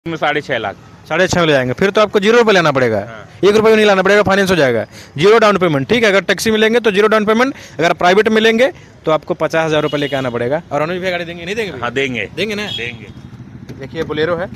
में 6.5 लाख। 6.5 में ले जाएंगे, फिर तो आपको 0 रुपये लेना पड़ेगा। हाँ। 1 रुपये भी नहीं लाना पड़ेगा, फाइनेंस हो जाएगा। 0 डाउन पेमेंट, ठीक है। अगर टैक्सी मिलेंगे तो 0 डाउन पेमेंट, अगर प्राइवेट मिलेंगे तो आपको 50,000 रुपये लेके आना पड़ेगा। और अनुज भाई गाड़ी देंगे नहीं देंगे? हाँ देंगे, देंगे ना, देंगे। देखिए बोलेरो है।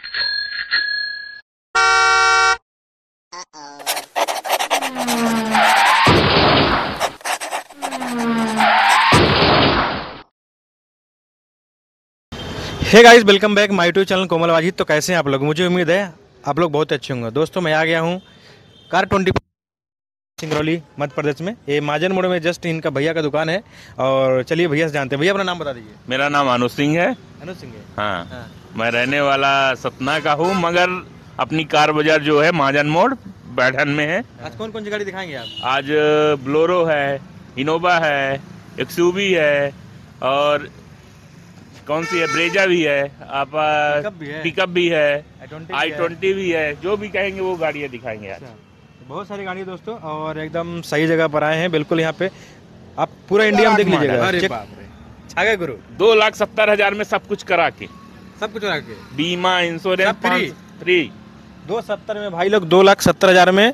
Hey guys, welcome back my YouTube channel Komal Wajid. तो कैसे हैं आप लोग? मुझे उम्मीद है आप लोग बहुत अच्छे होंगे। दोस्तों मैं आ गया हूँ कार 20 सिंगरौली मध्य प्रदेश में। ये महाजन मोड़ में जस्ट इनका भैया का दुकान है। और चलिए भैया से जानते हैं। भैया अपना नाम बता दीजिए। मेरा नाम अनुज सिंह है। अनुज सिंह है। हाँ, हाँ। मैं रहने वाला सतना का हूँ, मगर अपनी कार बाजार जो है महाजन मोड़ बैठन में है। आज कौन कौन सी गाड़ी दिखाएंगे आप? आज ब्लोरो है, इनोवा है, एक्सयूवी है, और कौन सी है, ब्रेजा भी है, आप पिकअप भी है, i20 भी है। जो भी कहेंगे वो गाड़ियाँ दिखाएंगे आज। बहुत सारी गाड़ी दोस्तों, और एकदम सही जगह पर आए हैं। बिल्कुल यहाँ पे आप पूरा इंडिया में देख लीजिएगा। छागे गुरु 2,70,000 में सब कुछ करा के, सब कुछ रखे, बीमा इंश्योरेंस फ्री। 270 में भाई लोग 2,70,000 में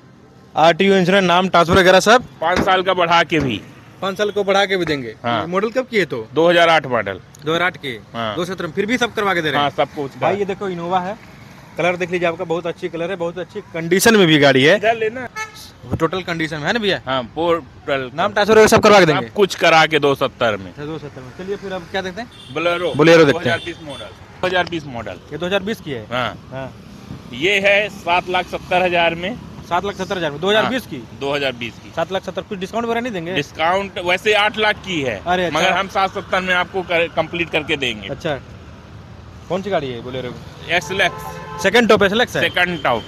RTO इंश्योरेंस, नाम ट्रांसफर वगैरह सब 5 साल का बढ़ा के भी, 5 साल को बढ़ा के भी देंगे। हाँ। मॉडल कब की है? तो 2008 मॉडल, 2008 के। हाँ। 270 फिर भी सब करवा के दे रहे हैं। हाँ, सब कुछ भाई ये देखो इनोवा है, कलर देख लीजिए आपका, बहुत अच्छी कलर है, बहुत अच्छी कंडीशन में भी गाड़ी है। इधर लेना, टोटल कंडीशन में है ना भैया? हाँ, पोर्टल नाम ट्रांसफर वगैरह सब करवा के देंगे। सब कुछ करा के 270 में। 270 में। चलिए फिर अब क्या देखते हैं? बोलेरो देखते हैं। 2020 मॉडल, 2020 मॉडल। ये 2020 की है। हाँ, हाँ। ये है 7,70,000 में। 7,70,000 में 2020 की। 2020 की 7,70,000 कुछ डिस्काउंट वगैरह नहीं देंगे? डिस्काउंट वैसे 8 लाख की है, अरे अच्छा। मगर हम 770 में आपको कंप्लीट करके देंगे। अच्छा, कौन सी गाड़ी है Bolero? SLX second top SLX है। सेकंड टॉप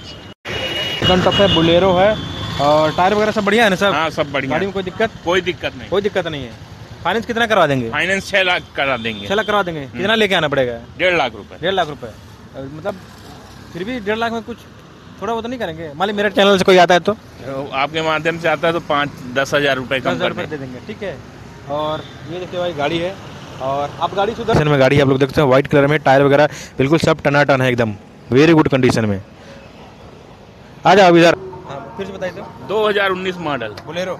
है, बोलेरो है। और टायर वगैरह सब बढ़िया है ना सब? हाँ, सब बढ़िया। गाड़ी में कोई दिक्कत? कोई दिक्कत नहीं, कोई दिक्कत नहीं है। फाइनेंस कितना करवा देंगे? फाइनेंस 6 लाख करा देंगे। 6 लाख करवा देंगे। कितना लेके आना पड़ेगा? 1.5 लाख रुपए। 1.5 लाख रुपए, मतलब फिर भी 1.5 लाख में कुछ थोड़ा बहुत नहीं करेंगे? मान ली मेरे चैनल से कोई आता है तो आपके माध्यम से आता है तो 5-10 हजार रुपए कम 10,000 रुपये दे देंगे, ठीक है। और ये देखिए भाई गाड़ी है, और आप गाड़ी सुधर में गाड़ी आप लोग देखते हैं, व्हाइट कलर में, टायर वगैरह बिल्कुल सब टनाटन है, एकदम वेरी गुड कंडीशन में। आ जाओ इधर। फिर से बताइए। 2019 मॉडल बोलेरो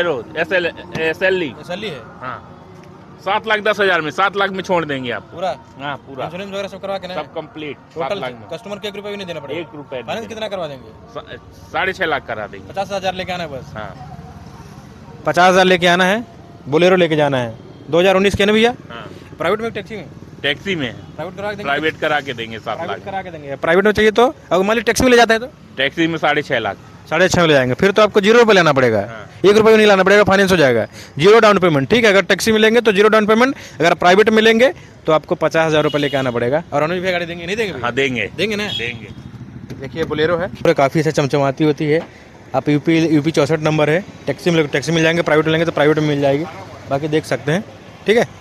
SLE है। हाँ, 7,10,000 में, 7 लाख में छोड़ देंगे आप पूरा। हाँ, पूरा इंश्योरेंस वगैरह सब करवा के ना, सब कंप्लीट। टोटल 7 लाख में कस्टमर के 1 रुपया भी नहीं देना पड़ेगा? 1 रुपए। फाइनेंस कितना करवा देंगे? 6.5 लाख करा देंगे। 50,000 लेके आना है बस। हाँ, 50,000 लेके आना है, बोलेरो लेके जाना है। 2019 के ना भैया? हाँ। प्राइवेट में, टैक्सी में? टैक्सी में प्राइवेट करा के देंगे। प्राइवेट करा के देंगे 7 लाख प्राइवेट करा के देंगे। प्राइवेट में चाहिए तो, अगर मान ली टैक्सी में ले जाता है तो टैक्सी में 6.5 लाख। 6.5 में ले जाएंगे, फिर तो आपको 0 रुपये लेना पड़ेगा। हाँ। 1 रुपये भी नहीं लाना पड़ेगा, फाइनेंस हो जाएगा। 0 डाउन पेमेंट, ठीक है। अगर टैक्सी मिलेंगे तो 0 डाउन पेमेंट, अगर प्राइवेट मिलेंगे तो आपको 50,000 रुपये लेके आना पड़ेगा। और अनुज भाई गाड़ी देंगे नहीं देंगे? हाँ, देंगे, देंगे ना, देंगे। देखिए बोलेरो है, पूरा काफ़ी से चमचमाती होती है। आप यूपी 64 नंबर है। टैक्सी में टैक्सी मिल जाएंगे, प्राइवेट लेंगे तो प्राइवेट में मिल जाएगी। बाकी देख सकते हैं, ठीक है।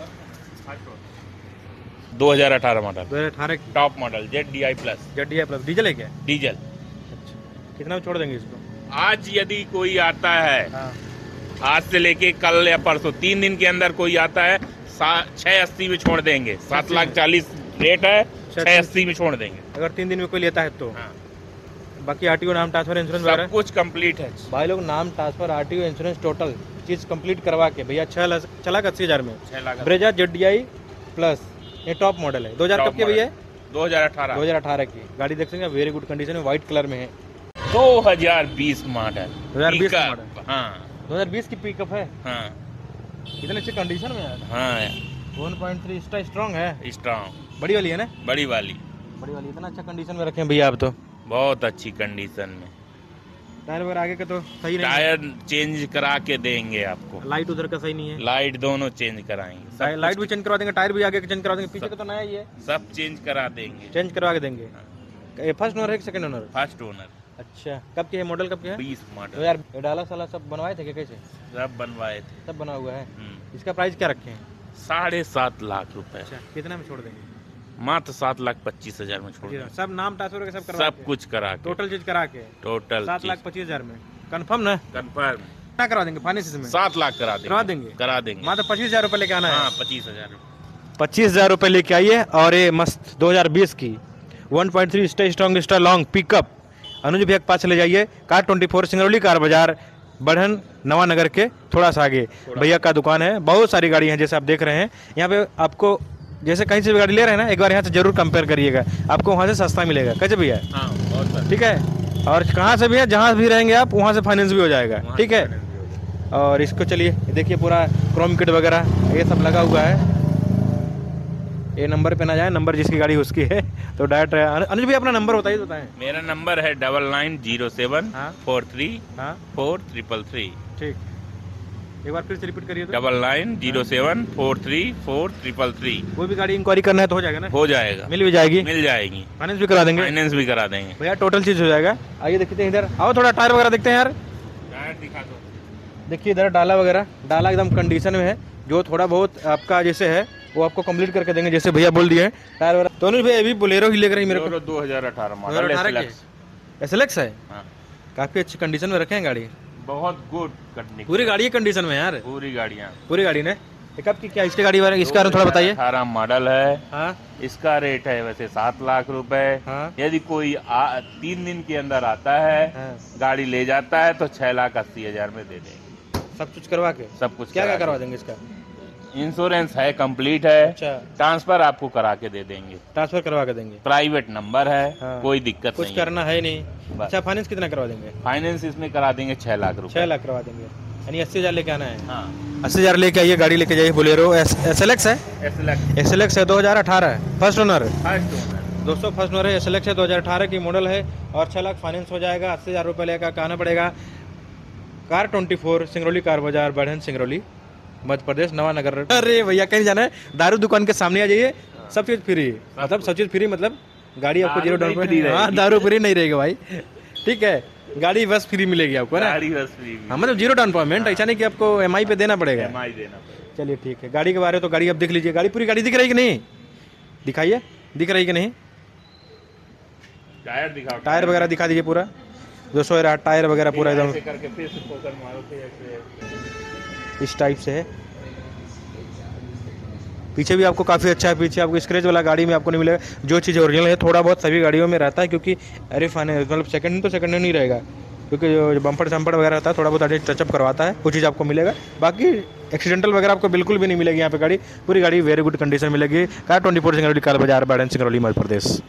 2018 मॉडल, 2018 की top model, ZDI plus. Diesel है क्या? डीजल। कितना में छोड़ देंगे इसको? आज यदि कोई आता है, हाँ। आज से लेके कल या परसों 3 दिन के अंदर कोई आता है, 680 में छोड़ देंगे। 7,40,000 रेट है, 680 में छोड़ देंगे अगर 3 दिन में कोई लेता है तो। हाँ। बाकी RTO, नाम ट्रांसफर, इंश्योरेंस सब वगैरह कुछ कंप्लीट है भाई लोग। नाम ट्रांसफर, RTO, इंश्योरेंस, टोटल चीज कंप्लीट करवा के भैया 6,80,000 में 6 लाख। ब्रेजा ZDI प्लस, ये टॉप मॉडल है। 2000 कब की भैया? 2018 की गाड़ी देख सकते हैं, वेरी गुड कंडीशन में, व्हाइट कलर में है। 2020 मॉडल। 2020 pickup, model. हाँ 2020 की पिकअप है, हाँ इतने अच्छी कंडीशन में है। हाँ, 1.3 स्ट्रॉन्ग है, स्ट्रॉन्ग, बड़ी वाली है ना? बड़ी वाली। इतना अच्छा कंडीशन में रखे हैं भैया आप तो। बहुत अच्छी कंडीशन में। टायर वगैरह आगे का तो सही नहीं है? टायर चेंज करा के देंगे आपको। लाइट उधर का सही नहीं है? लाइट दोनों चेंज कराएंगे। लाइट भी चेंज करवा देंगे, टायर भी आगे का चेंज करवा देंगे, पीछे का तो नया ही है। सब चेंज करा देंगे। चेंज करवा के देंगे। ये फर्स्ट ओनर है कि सेकंड ओनर? First owner. अच्छा, कब की है मॉडल? कब की है? 20 मॉडल। तो यार ये डाला साला सब बनवाए थे क्या? कैसे सब बनवाए थे, सब बना हुआ है? इसका प्राइस क्या रखे हैं? 7.5 लाख रुपए। अच्छा, कितना में छोड़ देंगे? मात्र 7,25,000 में छोड़ देंगे। सब नाम ट्रांसफर के सब करवा सब कुछ करा के, टोटल चीज करा के टोटल 7,25,000 में कंफर्म ना? कंफर्म। कितना करवा देंगे फाइनेंस में? 7 लाख करा देंगे। करा देंगे। मात्र 25,000 रुपये लेके आना है। हाँ, 25,000। 25,000 रुपये लेके आइए। और ये मस्त 2020 की 1.3 स्टे strong star long pickup Anuj भैया के पास चले जाइए। कार 24 सिंगरौली कार बाजार बढ़न नवा नगर के थोड़ा सा आगे भैया का दुकान है। बहुत सारी गाड़ी हैं जैसे आप देख रहे हैं। यहाँ पे आपको जैसे कहीं से भी गाड़ी ले रहे हैं ना, एक बार यहाँ से जरूर कंपेयर करिएगा, आपको वहाँ से सस्ता मिलेगा। कैसे भैया? हाँ, बहुत ठीक है। और कहाँ से भी है, जहाँ भी रहेंगे आप वहाँ से फाइनेंस भी हो जाएगा। ठीक है। और इसको चलिए देखिए पूरा क्रोम किट वगैरह ये सब लगा हुआ है। ये नंबर पे ना जाए, नंबर जिसकी गाड़ी उसकी है। तो डायरेक्ट अनुज भी अपना नंबर बताएं। मेरा नंबर है 9907 हाँ 43 हाँ 4333। ठीक, एक बार फिर से रिपीट करिए तो। 9907 43 4333। कोई भी गाड़ी इंक्वायरी करना है तो हो जाएगा ना? हो जाएगा, मिल भी जाएगी, मिल जाएगी, फाइनेंस भी करा देंगे। फाइनेंस भी करा देंगे भैया, टोटल चीज हो जाएगा। आइए देखते हैं, इधर आओ, थोड़ा टायर वगैरह देखते हैं यार। टायर दिखा दो। देखिए इधर डाला वगैरह, डाला एकदम कंडीशन में है। जो थोड़ा बहुत आपका जैसे है वो आपको कंप्लीट करके देंगे, जैसे भैया बोल दिए। टायर वगैरह तो अनुज भैया अभी बोलेरो ही लेकर रही मेरे को। 2018 मॉडल SLX है। हाँ। काफी अच्छी कंडीशन में रखे हैं गाड़ी, बहुत गुड कंडीशन, पूरी गाड़ी कंडीशन में यार, पूरी गाड़ियाँ, पूरी गाड़ी ने। एक आपकी क्या इसकी गाड़ी वाले इसका थोड़ा बताइए। 18 मॉडल है। हाँ इसका रेट है वैसे 7 लाख रुपए। हाँ। यदि कोई 3 दिन के अंदर आता है, हाँ। गाड़ी ले जाता है तो 6,80,000 में दे देंगे। सब कुछ करवा के? सब कुछ क्या क्या करवा देंगे इसका? इंश्योरेंस है, कंप्लीट है। अच्छा, ट्रांसफर आपको करा के दे देंगे, ट्रांसफर करवा के देंगे। प्राइवेट नंबर है। हाँ। कोई दिक्कत कुछ नहीं करना है नहीं। बस। अच्छा, फाइनेंस कितना करवा देंगे? फाइनेंस इसमें करा देंगे 6 लाख रुपए। 6 लाख करवा देंगे, यानी 80,000 लेके आना है। हाँ। 80,000 लेके आइए, गाड़ी लेके जाइए। बोलेरो SLX है। SLX है 2018 फर्स्ट ओनर। दोस्तों फर्स्ट ओनर है, SLX है 2018 की मॉडल है और 6 लाख फाइनेंस हो जाएगा। 80,000 रुपये लेकर आना पड़ेगा। कार 24 सिंगरौली कार बाजार बढ़न सिंगरौली मध्य प्रदेश नवा नगर। अरे भैया कहीं जाना है, दारू दुकान के सामने आ जाइए, सब चीज फ्री। मतलब सब चीज फ्री, मतलब गाड़ी आपको 0 डाउन पेमेंट। हाँ, दारू फ्री नहीं रहेगा भाई। ठीक है, गाड़ी बस फ्री मिलेगी आपको ना। गाड़ी बस फ्री। हाँ, मतलब 0 डाउन पेमेंट, ऐसा नहीं कि आपको EMI पे देना पड़ेगा। EMI देना पड़ेगा। चलिए ठीक है। गाड़ी के बारे में तो गाड़ी आप देख लीजिए। गाड़ी पूरी गाड़ी दिख रही है कि नहीं? दिखाइए, दिख रही है कि नहीं? टायर दिखाओ, टायर वगैरह दिखा दीजिए पूरा। दोस्तों रहा टायर वगैरह पूरा एकदम ऐसे करके फिर से ठोकर मारो फिर ऐसे। इस टाइप से है। पीछे भी आपको काफ़ी अच्छा है, पीछे आपको स्क्रैच वाला गाड़ी में आपको नहीं मिलेगा। जो चीज़ ओरिजिनल है थोड़ा बहुत सभी गाड़ियों में रहता है, क्योंकि अरे फाइनेंस मतलब सेकंड हैंड तो सेकंड हैंड नहीं रहेगा, क्योंकि जो बम्पर शम्पर वगैरह रहता है थोड़ा बहुत आगे टचअप करवाता है, वो चीज़ आपको मिलेगा। बाकी एक्सीडेंटल वगैरह आपको बिल्कुल भी नहीं मिलेगी यहाँ पे। गाड़ी पूरी गाड़ी वेरी गुड कंडीशन मिलेगी। कार 24 सिंगरौली कार बाजार बढ़न सिंगरौली मध्य प्रदेश।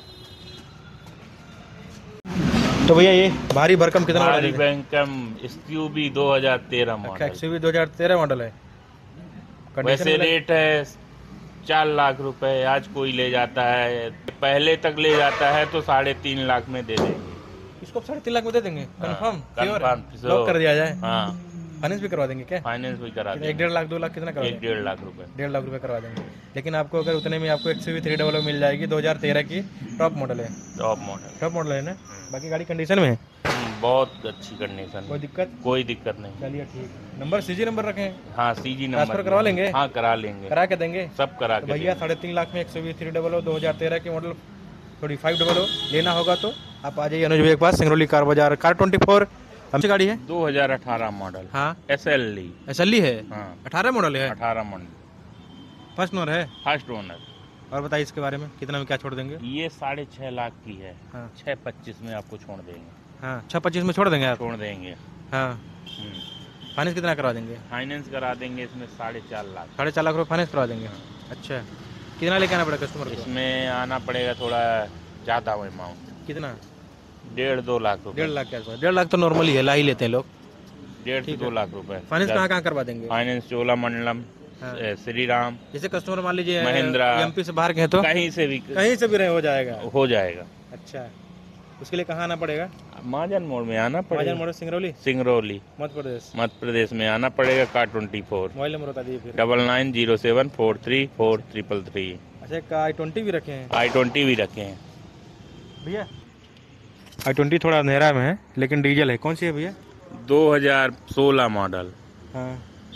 तो भैया ये भारी भरकम कितना? भारी भरकम SUV 2013 मॉडल। XUV 2013 मॉडल है। वैसे रेट है 4 लाख रुपए। आज कोई ले जाता है, पहले तक ले जाता है तो 3.5 लाख में दे देंगे। इसको 3.5 लाख में दे देंगे? कंफर्म? कंफर्म लॉक कर दिया जाए। हाँ, फाइनेंस भी करवा देंगे क्या? फाइनेंस भी करा देंगे। 1.5 लाख 2 लाख कितना करवा देंगे? 1.5 लाख रुपए। 1.5 लाख रुपए करवा देंगे। लेकिन आपको अगर उतने में आपको XUV 300 मिल जाएगी। 2013 की टॉप मॉडल है। टॉप मॉडल है ना? बाकी गाड़ी कंडीशन में है, बहुत अच्छी कंडीशन। कोई दिक्कत? कोई दिक्कत नहीं। चलिए ठीक। नंबर CG नंबर रखे हैं? हाँ, CG नंबर। ट्रांसफर करवा लेंगे? हाँ, करा लेंगे, करा के देंगे, सब करा तो के भैया देंगे। 3.5 लाख में XUV 300 2013 की मॉडल 500 लेना होगा तो आप आ जाइए अनुज भैया के पास, सिंगरौली कार बाजार। कार 24 कौन सी गाड़ी है? 2018 मॉडल। हाँ, SLE है। हाँ, 18 मॉडल है। 18 मॉडल, फर्स्ट ओनर है। First owner. और बताइए इसके बारे में, कितना में क्या छोड़ देंगे? ये 6.5 लाख की है। हाँ। 6.25 में आपको छोड़ देंगे। हाँ, 6.25 में छोड़ देंगे आप? छोड़ देंगे। हाँ। फाइनेंस कितना करवा देंगे? फाइनेंस करा देंगे इसमें 4.5 लाख। 4.5 लाख रुपये फाइनेंस करवा देंगे। अच्छा, कितना लेके आना पड़ेगा कस्टमर को? इसमें आना पड़ेगा थोड़ा ज़्यादा अमाउंट। कितना? 1.5-2 लाख रुपए। 1.5 लाख के आसपास। 1.5 लाख तो नॉर्मली है, ला ही लेते हैं लोग। 1.5 से 2 लाख रुपए। फाइनेंस कहाँ कहाँ करवा देंगे? फाइनेंस चोलामंडलम, हाँ। श्री राम। जैसे कस्टमर मान लीजिए महिंद्रा, MP से बाहर के हैं तो कहीं से भी रहे हो जाएगा। हो जाएगा। अच्छा, उसके लिए कहाँ आना पड़ेगा? महाजन मोड़ में आना पड़ेगा। महाजन मोड़ सिंगरौली सिंगरौली मध्य प्रदेश में आना पड़ेगा। कार 24। मोबाइल नंबर बता दीजिए फिर। 9907 43 4333। अच्छा, का i20 भी रखे हैं? i20 भी रखे हैं भैया। i20 थोड़ा अंधेरा में है लेकिन डीजल है। कौन सी है भैया? 2016 मॉडल। हाँ,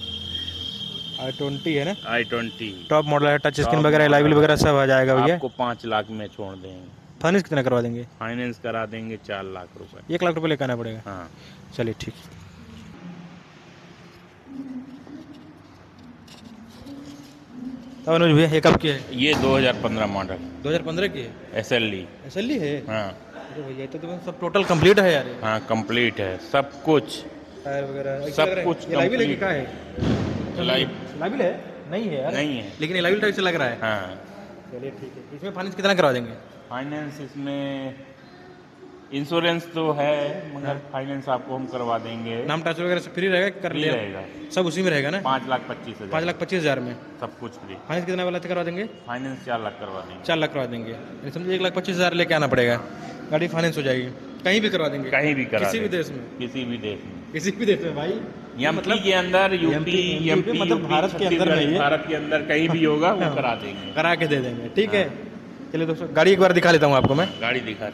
i20 है ना? i20 टॉप मॉडल है, टच स्क्रीन वगैरह लाइव वगैरह सब आ जाएगा भैया। आपको 5 लाख में छोड़ देंगे। फाइनेंस कितना करवा देंगे? फाइनेंस करा देंगे 4 लाख रुपए। 1 लाख रुपए लेकर आना पड़ेगा। हाँ, चलिए ठीक। तो अनुज भैया ये कब की है? ये 2015 मॉडल 2015 की है। SLE। SLE है? हाँ अरे भैया तो सब टोटल कंप्लीट है यार ये। हाँ कंप्लीट है सब कुछ, टायर वगैरह सब कुछ लाइव है कि complete। क्या है? लाइव है? नहीं है यार, नहीं है। लेकिन लाइव टाइप से लग रहा है। हाँ चलिए ठीक है। इसमें फाइनेंस कितना करवा देंगे? फाइनेंस इसमें इंश्योरेंस तो है मगर फाइनेंस आपको हम करवा देंगे। नाम ट्रांसफर वगैरह सब फ्री रहेगा कि कर फ्री लिया? रहेगा, सब उसी में रहेगा ना? 5,25,000। 5,25,000 में सब कुछ फ्री। फाइनेंस कितना वाला करवा देंगे? फाइनेंस 4 लाख करवा देंगे। 4 लाख करवा देंगे, यानी समझिए 1,25,000 लेके आना पड़ेगा, गाड़ी फाइनेंस हो जाएगी। कहीं भी करवा देंगे? कहीं भी करा किसी भी देंगे। देश में? किसी भी देश में, किसी भी देश में भाई? एमपी के अंदर, यूपी, एमपी मतलब भारत के अंदर में ही है? भारत के अंदर कहीं भी होगा वो करा देंगे, करा के दे देंगे। ठीक है, चलिए दोस्तों गाड़ी एक बार दिखा लेता हूँ आपको मैं। गाड़ी दिखा।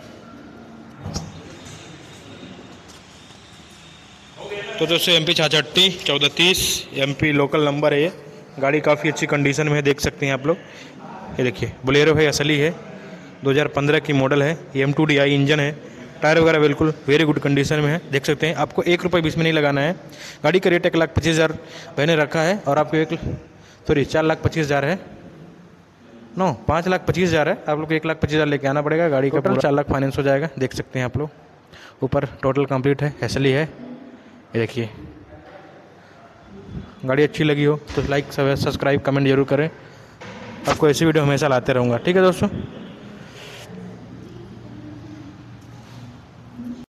तो दोस्तों MP 66 1430 MP लोकल नंबर है ये। गाड़ी काफ़ी अच्छी कंडीशन में है, देख सकते हैं आप लोग। ये देखिए बोलेरो है, असली है, 2015 की मॉडल है। ये M2DI इंजन है, टायर वगैरह बिल्कुल वेरी गुड कंडीशन में है, देख सकते हैं। आपको 1 रुपये भी इसमें नहीं लगाना है। गाड़ी का रेट 1,25,000 मैंने रखा है और आपको 4,25,000 है। नो 5,25,000 है। आप लोग को 1,25,000 लेके आना पड़ेगा। गाड़ी का पूरा 4 लाख फाइनेंस हो जाएगा, देख सकते हैं आप लोग। ऊपर टोटल कंप्लीट है, असली है। ये देखिए, गाड़ी अच्छी लगी हो तो लाइक सब्सक्राइब कमेंट जरूर करें। आपको ऐसी वीडियो हमेशा लाते रहूँगा। ठीक है दोस्तों।